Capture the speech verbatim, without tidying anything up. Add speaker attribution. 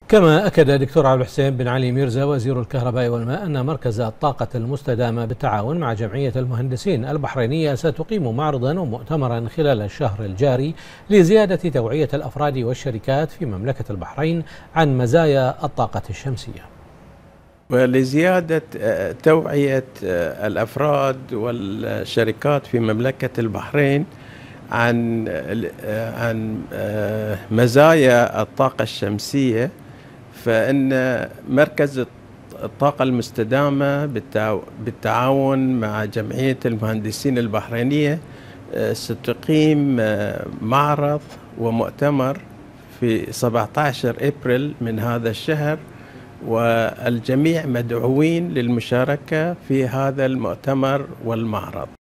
Speaker 1: كما أكد الدكتور عبد الحسين بن علي ميرزا وزير الكهرباء والماء أن مركز الطاقة المستدامة بالتعاون مع جمعية المهندسين البحرينية ستقيم معرضا ومؤتمرا خلال الشهر الجاري لزيادة توعية الأفراد والشركات في مملكة البحرين عن مزايا الطاقة الشمسية.
Speaker 2: ولزيادة توعية الأفراد والشركات في مملكة البحرين عن عن مزايا الطاقة الشمسية، فإن مركز الطاقة المستدامة بالتعاون مع جمعية المهندسين البحرينية ستقيم معرض ومؤتمر في سبعة عشر أبريل من هذا الشهر، والجميع مدعوين للمشاركة في هذا المؤتمر والمعرض.